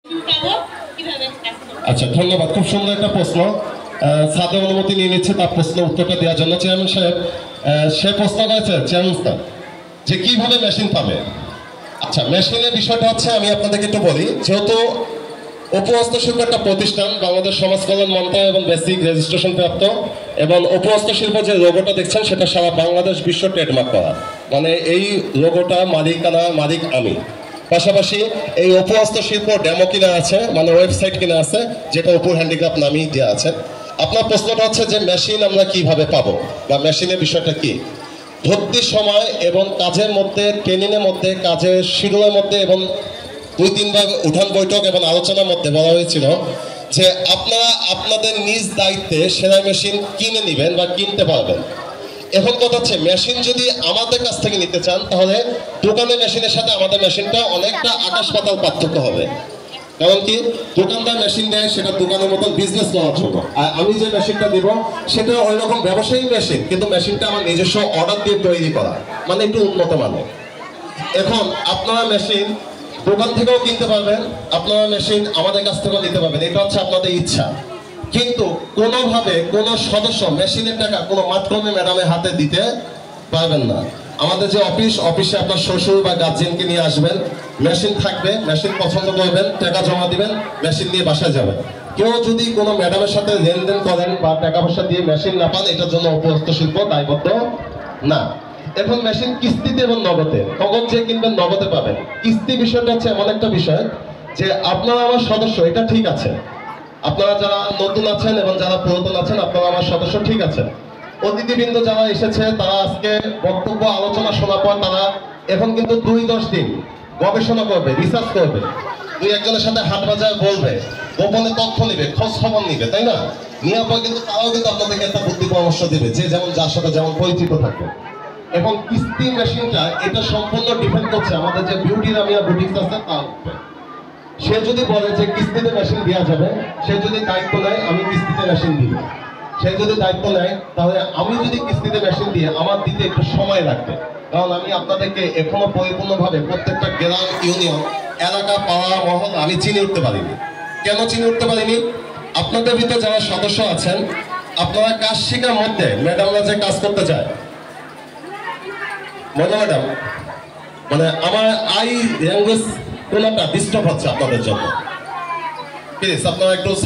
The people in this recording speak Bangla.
আচ্ছা, ধন্যবাদ। খুব সুন্দর একটা প্রশ্ন। সাদে অনুমতি নিয়ে নিচ্ছে তার প্রশ্ন উত্তরটা দেওয়ার জন্য। চেয়ারম্যান সাহেব, সে প্রশ্ন করেছে চেয়ারম্যান যে কিভাবে মেশিন পাবে। আচ্ছা, মেশিনের বিষয়টা হচ্ছে আমি আপনাদেরকে একটু বলি। যেহেতু অপু হস্তশিল্প একটা প্রতিষ্ঠান, বাংলাদেশ সমাজ কল্যাণ মন্ত্রণালয় এবং বেসিক রেজিস্ট্রেশন প্রাপ্ত, এবং অপু হস্তশিল্প যে লোগোটা দেখছেন সেটা সারা বাংলাদেশ বিশ্ব ট্রেডমার্ক করা, মানে এই লোগোটা মালিক আমি। পাশাপাশি এই অপু হস্তশিল্প ডেমো কিনা আছে, মানে ওয়েবসাইট কিনা আছে, যেটা অপু হ্যান্ডিক্রাফট নামেই দেওয়া আছে। আপনার প্রশ্নটা হচ্ছে যে মেশিন আমরা কিভাবে পাবো বা মেশিনের বিষয়টা কি। ভর্তির সময় এবং কাজের মধ্যে, ট্রেনিংয়ের মধ্যে, কাজের শিডিউলের মধ্যে এবং 2-3 বার উঠান বৈঠক এবং আলোচনার মধ্যে বলা হয়েছিল যে আপনারা আপনাদের নিজ দায়িত্বে সেলাই মেশিন কিনে নেবেন বা কিনতে পারবেন। এখন কথা হচ্ছে, মেশিন যদি আমাদের কাছ থেকে নিতে চান তাহলে দোকানের মেশিনের সাথে আমাদের মেশিনটা অনেকটা আকাশ পাতাল পার্থক্য হবে। কারণ কি, দোকানদার মেশিন দেয় সেটা দোকানের মতন বিজনেস করার জন্য, আর আমি যে মেশিনটা দিব সেটা ওই রকম ব্যবসায়ী মেশিন, কিন্তু মেশিনটা আমার নিজস্ব অর্ডার দিয়ে তৈরি করা, মানে একটু উন্নত মানের। এখন আপনারা মেশিন দোকান থেকেও কিনতে পারবেন, আপনারা মেশিন আমাদের কাছ থেকেও নিতে পারবেন, এটা হচ্ছে আপনাদের ইচ্ছা। কিন্তু কোনোভাবে কোনো সদস্য মেশিনের টাকা কোনো মাতকর্মী ম্যাডামের হাতে দিতে পারবেন না। আমাদের যে অফিসে আপনার শ্বশুর বা গার্জিয়ানকে নিয়ে আসবেন, মেশিন থাকবে, মেশিন পছন্দ করবেন, টাকা জমা দিবেন, মেশিন নিয়ে বাসায় যাবেন। কেউ যদি কোনো ম্যাডামের সাথে লেনদেন করেন বা টাকা পয়সা দিয়ে মেশিন না পান, এটার জন্য অপু হস্তশিল্প দায়বদ্ধ না। এখন মেশিন কিস্তিতে এবং নগদে, নগদ যে কিনবেন নগদে পাবেন। কিস্তি বিষয়টা হচ্ছে এমন একটা বিষয় যে আপনারা আমার সদস্য, এটা ঠিক আছে। আপনারা যারা নতুন আছেন এবং যারা পুরাতন আছেন, আপনারা আমার সদস্য, ঠিক আছে। অতিথিবৃন্দ যারা এসেছে তারা আজকে বক্তব্য আলোচনা শোনার পর তারা এখন কিন্তু 2-10 দিন গবেষণা করবে, রিসার্চ করবে, 2-1 জনের সাথে হাট বাজার বলবে, গোপনে তথ্য নিবে, খোঁজ খবর নিবে, তাই না? নেওয়ার পর কিন্তু তারাও কিন্তু আপনাদেরকে একটা বুদ্ধি পরামর্শ দিবে, যে যেমন যার সাথে যেমন পরিচিত থাকবে। এবং কিস্তি মেশিনটা এটা সম্পূর্ণ ডিপেন্ড করছে আমাদের যে বিউটি নামিয়া বুটিক্স আছে তার উপরে। সে যদি বলে যে কিস্তিতে মেশিন দেওয়া যাবে, সে যদি দায়িত্ব নেয় আমি কিস্তিতে মেশিন দিব, সে যদি দায়িত্ব নেয় তাহলে আমি যদি কিস্তিতে মেশিন দিয়ে আমার দিতে একটু সময় লাগবে। কারণ আমি আপনাদেরকে এখনো পরিপূর্ণভাবে প্রত্যেকটা গ্রাম, ইউনিয়ন, এলাকা, পাড়া, মহল আমি চিনে উঠতে পারিনি। কেন চিনে উঠতে পারিনি? আপনাদের ভিতরে যারা সদস্য আছেন, আপনারা কাজ শেখার মধ্যে ম্যাডামরা যে কাজ করতে যায়, ম্যাডাম মানে আমার ল্যাঙ্গুয়েজ কোনটা ডিস্টার্ব হচ্ছে আপনাদের জন্য, প্লিজ আপনারা একটু